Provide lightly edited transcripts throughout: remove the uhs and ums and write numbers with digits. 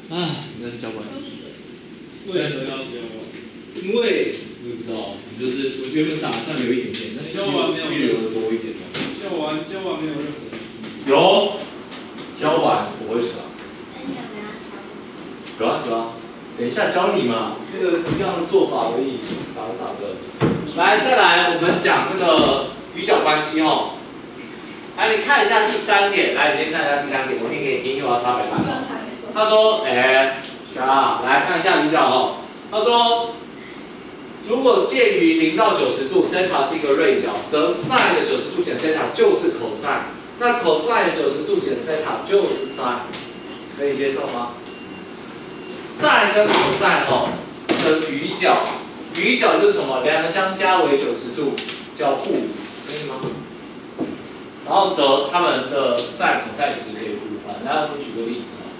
啊，应该是交管。 为什么要交？ 因为我也不知道，就是我觉得打算留一点点，但是交完没有余额多一点嘛。 交完没有任何。 有，交完我会查。有啊有啊，等一下教你嘛，那个一样的做法而已，傻的。来，再来，我们讲那个余角关系哦。来，你看一下第3点，来，你先看一下第3点，我念给你听，因为我要擦白板。他说，小，来看一下余角哦。他说，如果介于0到90度 ，theta 是一个锐角，则 sin 的90度减 theta 就是 cosine， 那 cosine 的90度减 theta 就是 sin， 可以接受吗？sin 跟 cosine 的余角，余角就是什么？两个相加为90度，叫互余，可以吗？然后则它们的 sin cosine 值可以互换。来，我们举个例子哦。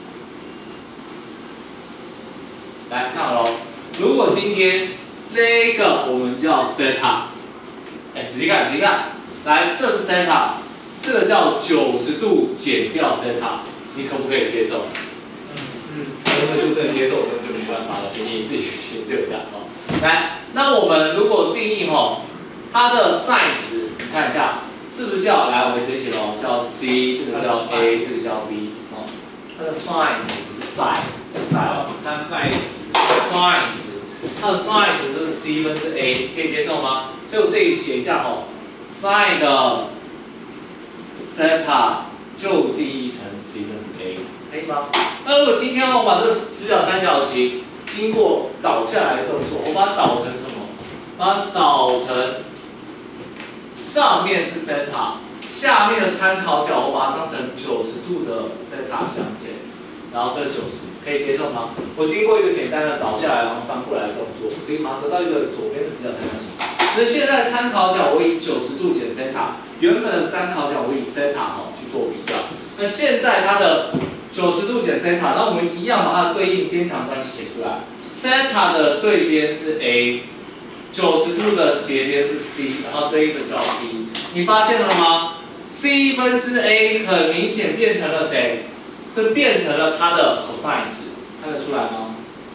来看喽，如果今天这个我们叫 theta， 仔细看，来，这是 theta， 这个叫90度减掉 theta， 你可不可以接受？真的就不能接受，真的就没办法了，请你自己研究一下哦。来，那我们如果定义它的 sin 值，你看一下，是不是叫来我们直接写喽，叫 c， 这个叫 a， 这个叫 b 哦。它的 sin 值不是 sin， 叫 sin， 它 sin 值， 它的 sin 值就是 c 分之 a， 可以接受吗？所以我这里写一下sin 的 theta 就定义成 c 分之 a。可以吗？那如果今天我把这直角三角形经过倒下来的动作，我把它导成什么？把它导成上面是 theta， 下面的参考角我把它当成90度的 theta 相减，然后这是90，可以接受吗？我经过一个简单的倒下来然后翻过来的动作，可以吗？得到一个左边的直角三角形。所以现在参考角我以90度减 theta， 原本的参考角我以 theta 去做比较。那现在它的90度减 theta， 那我们一样把它的对应边长关系写出来。theta 的对边是 a， 90度的斜边是 c， 然后这一个叫 b。你发现了吗 ？c 分之 a 很明显变成了谁？是变成了它的 cosine 值，看得出来吗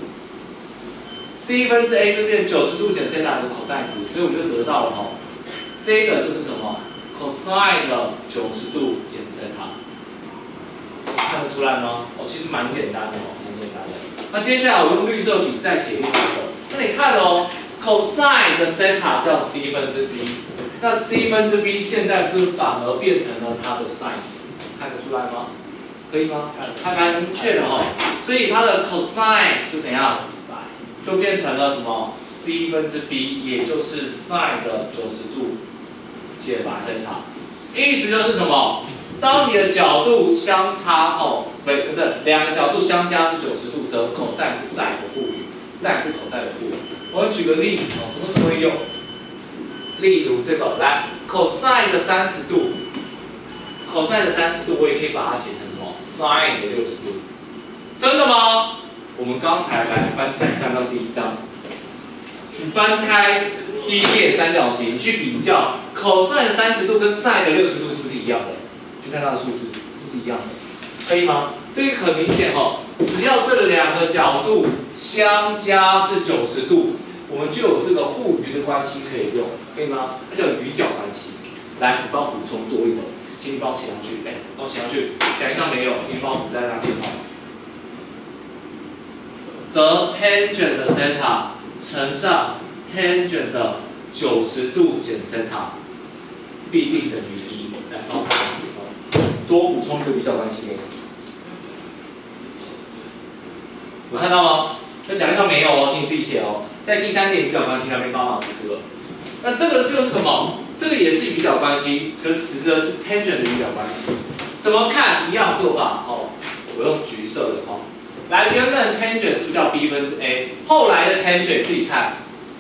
？c 分之 a 是变90度减 theta 的 cosine 值，所以我就得到了这个就是什么 ？cosine 的90度减 theta。看得出来吗？其实蛮简单的蛮简单的。那接下来我用绿色笔再写另一个。那你看cosine 的 theta 叫 c 分之 b， 那 c 分之 b 现在是反而变成了它的 sin 值，看得出来吗？可以吗？看蛮明确的所以它的 cosine 就怎样？就变成了什么 c 分之 b， 也就是 sin 的90度减 theta， 意思就是什么？当你的角度相差不是两个角度相加是90度，则 cosine 是 sin 的互余 ，sin 是 cosine 的互余。我们举个例子什么时候会用？例如这个，来 cosine 的30度 ，cosine 的30度我也可以把它写成什么 sin 的60度，真的吗？我们刚才来翻到第一章，你翻开第一页三角形去比较 cosine 的30度跟 sin 的60度是不是一样的？去看它的数字是不是一样的，可以吗？所以很明显只要这两个角度相加是90度，我们就有这个互余的关系可以用，可以吗？它叫余角关系。来，你帮我补充多一点，请你帮我写上去，帮我写上去。讲义上没有，请你帮我补在那边则 tangent 的 theta 乘上 tangent 的90度减 theta 必定等于1。来，帮我查。多补充一个比较关系给你，有看到吗？那讲义上没有请你自己写在第3点比较关系那边帮忙补这个。那这个就是什么？这个也是比较关系，可是指的是 tangent 的比较关系。怎么看？一样的做法我用橘色的来，原本的 tangent 是不是叫 b 分之 a？ 后来的 tangent 自己看，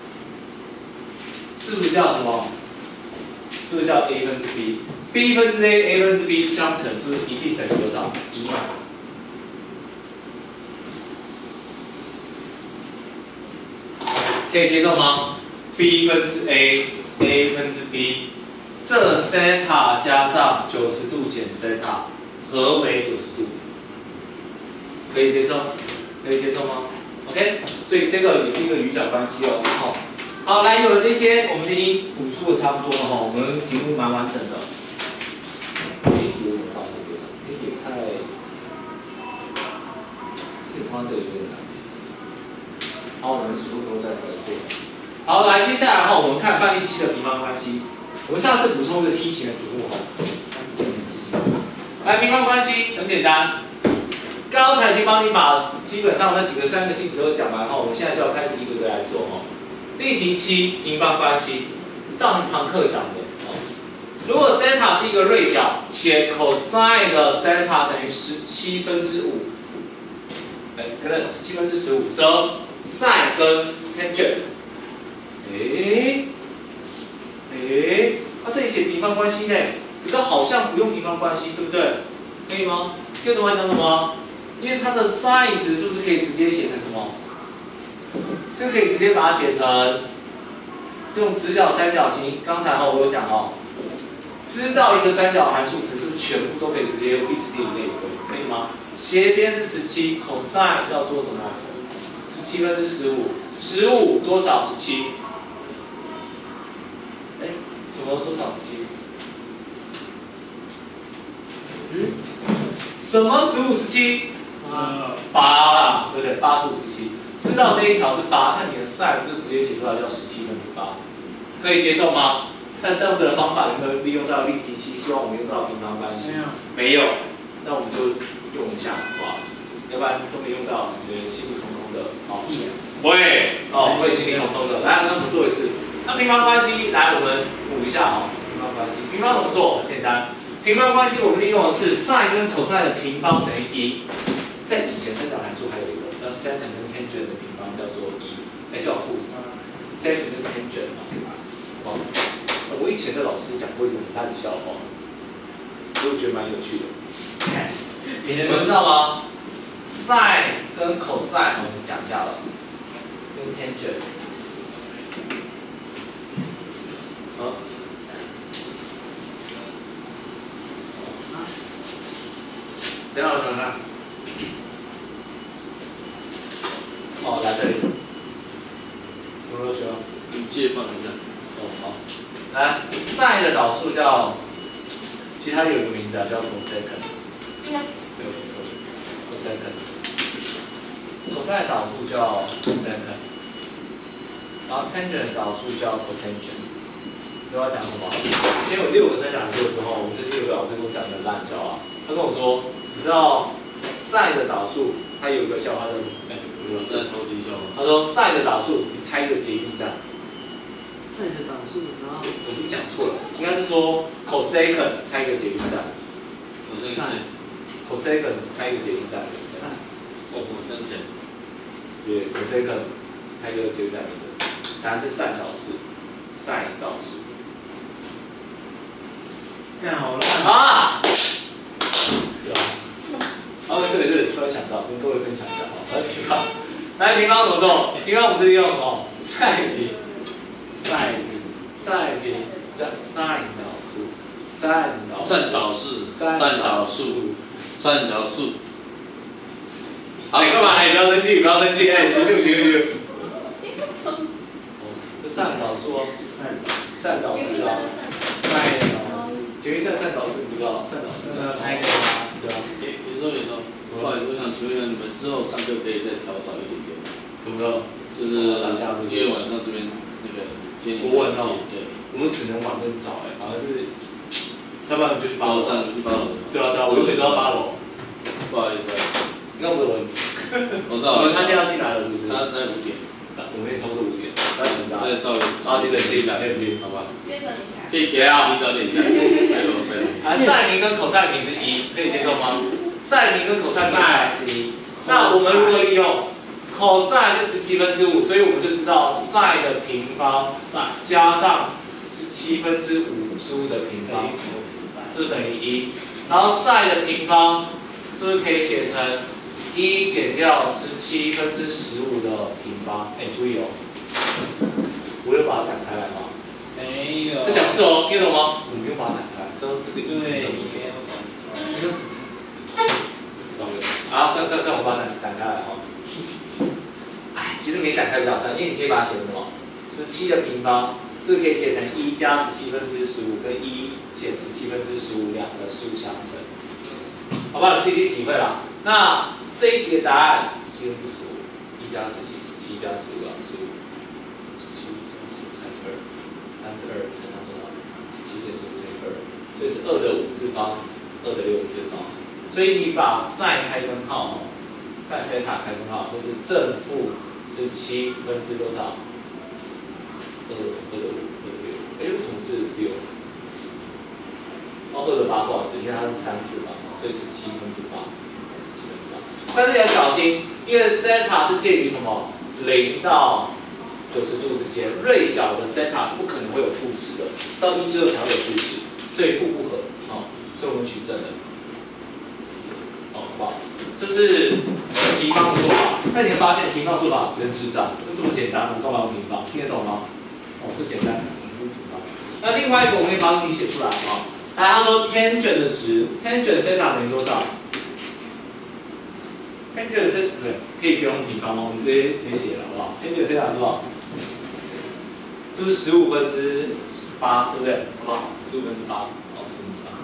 是不是叫什么？是不是叫 a 分之 b？B 分之 a， a 分之 b 相乘是不是一定等于多少？1嘛。可以接受吗 ？B 分之 a，a 分之 b， 这 theta 加上90度减 theta 合为90度，可以接受？ 可以接受吗 ？OK， 所以这个也是一个余角关系哦。好，来有了这些，我们已经补出的差不多了哈。我们题目蛮完整的。这一题有点放这边了，这一题太，这个放在这里有点难。好，我们以后之后再回来做。好，来接下来哈，我们看范例7的平方关系。我们下次补充一个梯形的题目哈。来，平方关系很简单。刚才已经帮你把基本上那3个性质都讲完后，我们现在就要开始一个个来做哦。例题7平方关系，上一堂课讲的哦。如果 zeta 是一个锐角，且 cosine 的 zeta 等于5/17，可能15/17，则 sin 跟 tangent， 这里写平方关系呢，可是好像不用平方关系，对不对？可以吗？第二种来讲什么？因为它的 sin 值是不是可以直接写成什么？这个可以直接把它写成用直角三角形。刚才我有讲哦，知道一个三角函数值是不是全部都可以直接用历史定理类推？可以吗？斜边是17 ，cosine 叫做什么？17/15，15多少？17？什么多少17？什么15/17？8啦，对不对？8/15/17。知道这一条是8，那你的 sin 就直接写出来叫17/8，可以接受吗？但这样子的方法有没有利用到例题7？希望我们用到平方关系。没有。那我们就用一下，好不好？要不然都没用到，你觉得心里空空的，好。会，会心里空空的。来，那我们做一次。那平方关系，来我们补一下哦。平方关系，平方怎么做？很简单。平方关系我们利用的是 sin 跟 cosine 的平方等于1。在以前三角函数还有一个叫 secant 跟 tangent 的平方叫做1，叫负。secant 跟 tangent 我以前的老师讲过一个很烂的笑话，我觉得蛮有趣的。你们知道吗 ？sin 跟 cosine 我们讲一下了，跟 tangent。等一下我看看。来这里。什么学？ 你借放一下。 好。来 ，sin 的导数叫，其实它有一个名字啊，叫 cosecant。对，没错 ，cosecant。cosine 的导数叫 cosecant， 然后 tangent 的导数叫 cotangent。都要讲什么？以前有6个三角函数的时候，我们这6个老师跟我讲的烂笑话。他跟我说，你知道 sin 的导数，它有一个笑话的， 在头底笑话。 他说 sin 的导数，你猜一个捷运站。 sin 的导数，然后我是不是讲错了？应该是说 cosecant 猜一个捷运站。cosecant 猜一个捷运站。 我向前。 对 cosecant 猜一个捷运站名字，答案是 sin 导数。sin 导数。 干好烂啊！对吧？好，这里是突然想到，跟各位分享一下来平方，来平方怎么做？平方我们是利用什么？sin 平加 sin 导数 ，sin 导数。好， 干嘛？不要生气，不要生气，行就。这 sin 导数哦，sin 导数啊。捷运站3导数你不知道？3导数。 台北啊， 对啊。 有时候，不好意思，我想请问一下，你们之后上课可以再调早一点点。 怎么了？ 就是今天晚上这边那个接你。 我问哦。对。我们只能晚更早好像是，要不然我们就去8楼。 去8楼。 对啊，我原本都要8楼。 不好意思。 应该没有问题。 我知道。 他现在要进来了是不是？ 他在5点。 我们也差不多5点。不要紧张。 再稍微。 你冷静一下，好吧？ 可以给啊，你早点一下。 sin 跟 cosine 平是1，可以接受吗？sin 跟 cosine 平是1，那我们如何利用 cosine 是17/5，所以我们就知道 sin 的平方加上17/5的平方，这等于1。然后 sin 的平方是不是可以写成1减掉17/15的平方？注意哦，我有把它展开来吗？ 没有。 这讲是哦，听懂吗？我没有把它展开，这个意思是什么意思？知道没有？ 好，算，我把它展开来哈。哎，其实没展开比较算，因为你可以把它写成什么？17的平方，是不是可以写成1加17/15跟1减17/15两个数相乘？好不好？你自己去体会啦。那这一题的答案17/15，1加17，17加15啊，15，17加15，32乘上多少？17减15乘以2，所以是2的5次方，2的6次方。所以你把 sin 开根号，sin 西塔开根号，就是正负17分之多少？2的5，2的6。哎，为什么是6？哦，2的8，不好意思，因为它是3次方，所以是7分之8，17分之8。但是你要小心，因为西塔是介于什么0到90度之间，锐角的西塔是不可能会有负值的，到1之后才会有负值，所以负不合，所以我们取正了。好不好？这是平方的做法，但你会发现平方做法很智障，就这么简单，我干嘛用平方？听得懂吗？哦，这简单，我们用平方。那另外一个我们可以帮你写出来啊。来，他说 tangent 的值 ，tangent theta 等于多少 ？tangent theta 对，可以不用平方吗？我们直接写了，好不好 ？tangent theta 多少？就是15分之8，对不对？好不好？15分之8，好，15分之8。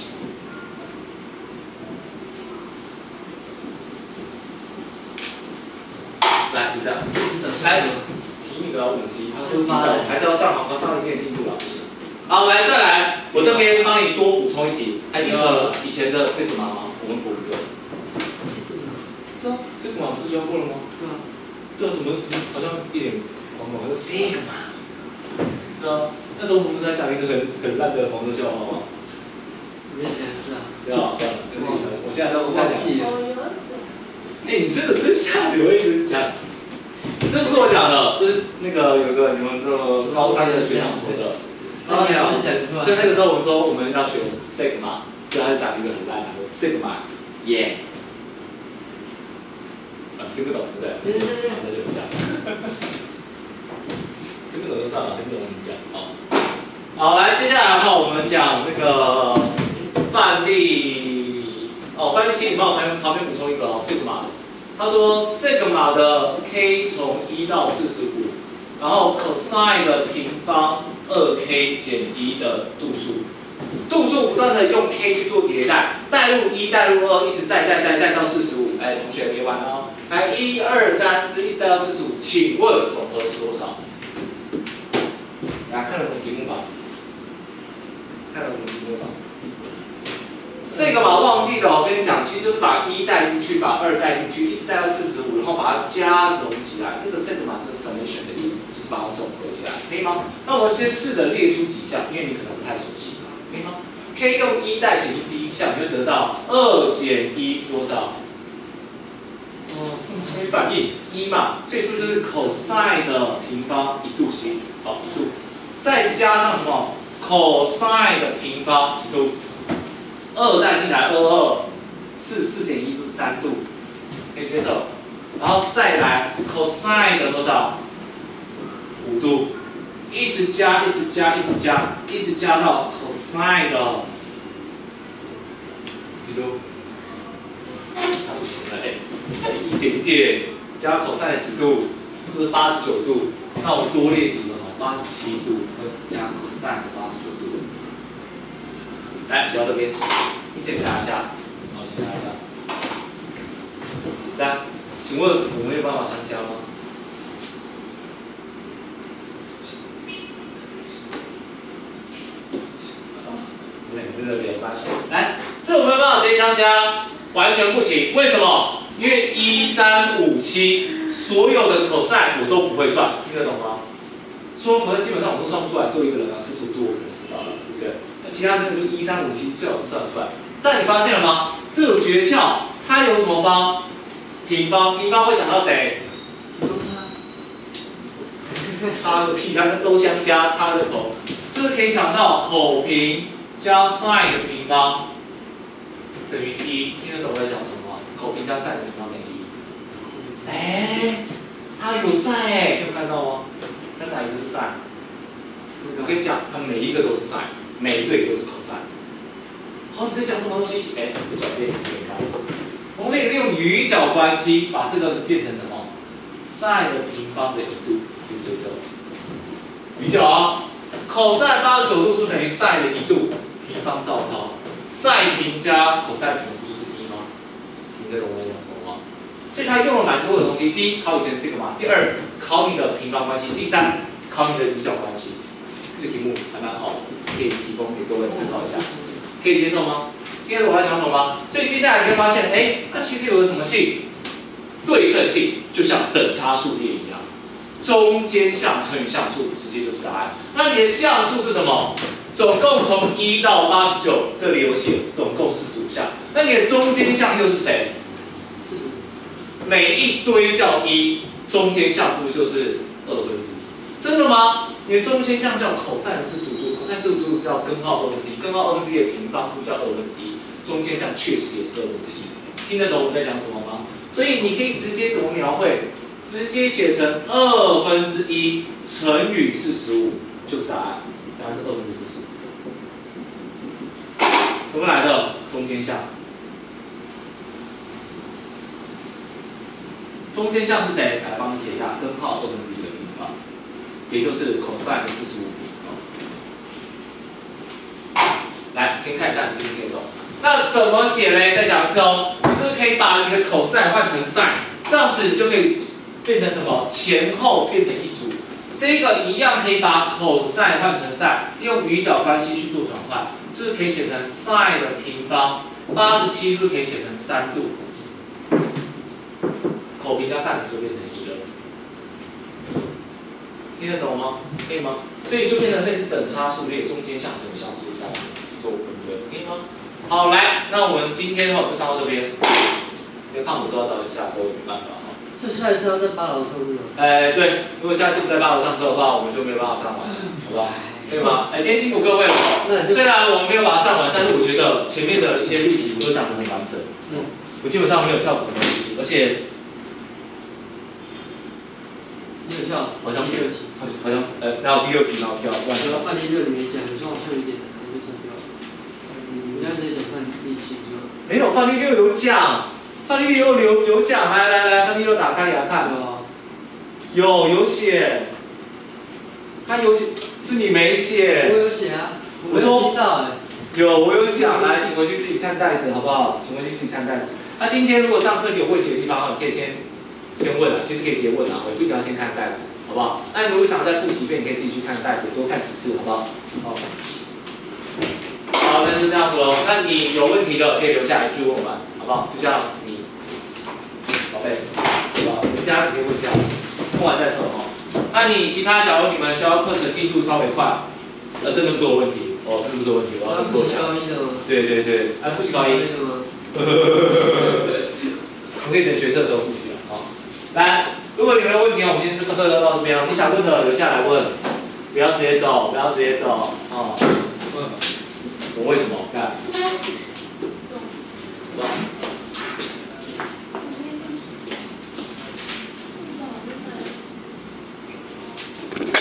来，就这样。来，提你个老母鸡，他说你还是要上网，上一定进度了，不行。好，来再来，我这边帮你多补充一题，还记得以前的 sigma 吗？我们补一个。对啊 ，sigma 不是教过了吗？ 对啊。 对啊，怎么好像一脸懵懂？是 sigma。对啊，那时候我们不是在讲一个很烂的黄色笑话吗？ 你在讲是啊？ 对啊，算了，跟你说，我现在都不太讲。哎，你真的是下流，一直讲。这不是我讲的，这是那个有个你们的高三的学长说的。 高三是讲出来。 就那个时候我们说我们要学 sigma， 就他讲一个很烂的 sigma， 耶。听不懂对不对？ 对。 那就不讲。听不懂就算了，听不懂我们讲。好，来，接下来的话我们讲那个范例。范例7，你帮我旁边补充一个sigma 的。他说 sigma 的 k 从1到45，然后 cosine 的平方2k 减1的度数，度数不断的用 k 去做迭代，代入1，代入2，一直带到45。哎，同学别玩哦。来，1、2、3、4，一直带到45，请问总和是多少？大家看得懂题目吧？看得懂题目吧？这个嘛忘记了，我跟你讲，其实就是把1带进去，把2带进去，一直带到45，然后把它加总起来。这个 sigma 是 summation 的意思，就是把它总和起来，可以吗？那我们先试着列出几项，因为你可能不太熟悉，可以吗 ？k 用1代写出第一项，你就得到2减1是多少？没反应1嘛，所以是不是就是 cosine 的平方1度形少1度，再加上什么 cosine 的平方几度？2带进来，4减1是3度，可以接受。然后再来 cosine 的多少？5度，一直加到 cosine 的几度？它不行了，一点点加 cosine 的几度，是不是89度？那我多列几个好，87度加 cosine 的89度。来，写到这边，你检查一下，好，检查一下。来，请问我们有办法相加吗？不对，真的没有发现。来，这我们有办法直接相加，完全不行。为什么？因为1、3、5、7所有的 cosine 我都不会算，听得懂吗？所有 cosine 基本上我都算不出来，只有一个人啊，45度我可能知道了，对不对？其他的就是1、3、5、7最好是算得出来。但你发现了吗？这有诀窍，它有什么方？平方，平方会想到谁？差个屁，它跟都相加，差个头，是不是可以想到口平加 sin 的平方等于1？听得懂我在讲什么吗？口平加 sin 的平方等于1。哎，它有 sin 哎，你有看到吗？那哪一个是 sin？ 我跟你讲，它每一个都是 sin， 每一个也都是 cosine。好，你在讲什么东西？哎，不转变，你自己看。我我们可以利用余角关系把这个变成什么 ？sin 的平方的1度，对不对？这余角啊 ，cos 89度是不是等于 sin 的1度平方照抄 ？sin 平加 cos 平不就是1吗？听得懂我在讲什么吗？所以它用了蛮多的东西。第一，考以前 sigma； 第二，考你的平方关系；第三，考你的余角关系。这个题目还蛮好的，可以提供给各位参考一下，可以接受吗？听得懂我在讲什么吗？所以接下来你会发现，它其实有个什么性？对称性，就像等差数列一样，中间项乘以项数，直接就是答案。那你的项数是什么？总共从1到89，这里有写，总共45项。那你的中间项又是谁？每一堆叫1，中间项是不是就是1/2？真的吗？你的中间项叫 cos 45度 ，cos 45度叫根号1/2，根号1/2的平方是不是叫1/2？中间项确实也是1/2。听得懂我在讲什么吗？所以你可以直接怎么描绘？直接写成1/2乘以45就是答案，答案是45。怎么来的？中间项。中间项是谁？来帮你写一下，根号1/2的平方，也就是 cos 的45平方。来，先看一下你听不听得懂。那怎么写嘞？再讲一次哦，你是不是可以把你的 cos 换成 sin， 这样子你就可以变成什么？前后变成一组。这个一样可以把 cos 换成 sin， 用余角关系去做转换，是不是可以写成 sin 的平方？87是不是可以写成3度？口平加 sin 就变成1了，听得懂吗？可以吗？所以就变成类似等差数列，中间项乘以项数这样去做分类，可以吗？好，来，那我们今天就上到这边，因为胖子都要早点下课，没办法哈。 就下一次要在8楼上是吗？ 对，如果下次不在8楼上课的话，我们就没有办法上完，好不好？可以吗？今天辛苦各位了哦。虽然我们没有把它上完，但是我觉得前面的一些例题我都讲得很完整。我基本上没有跳什么东西，而且你有跳？ 好像第6题。 好像哪有第6题哪有跳？ 对啊，范例6里面讲，你说好像有点难，我就跳掉了。你刚才直接讲范例7就。没有，范例6有讲，范例6有讲，来，范例6打开给他看。有写，他有写，是你没写。 我有写啊， 我说知道有，我有讲，来，请回去自己看袋子，好不好？请回去自己看袋子。那今天如果上课你有问题的地方，你可以先问啊，其实可以直接问啊，我不一定要先看袋子，好不好？那你如果想再复习一遍，你可以自己去看袋子，多看几次，好不好？好，那就这样子喽。那你有问题的可以留下来去问我们，好不好？就像你，宝贝，好不好？人家可以问一下，问完再走哦。那你其他，假如你们需要课程进度稍微快，真的不是我问题，真的不是我问题，我要复习高一的吗？ 对，复习高一。我可以等学测的时候复习了，好。来，如果你们有问题，我们今天这个课就到这边了。你想问的留下来问，不要直接走，哦。我为什么？看。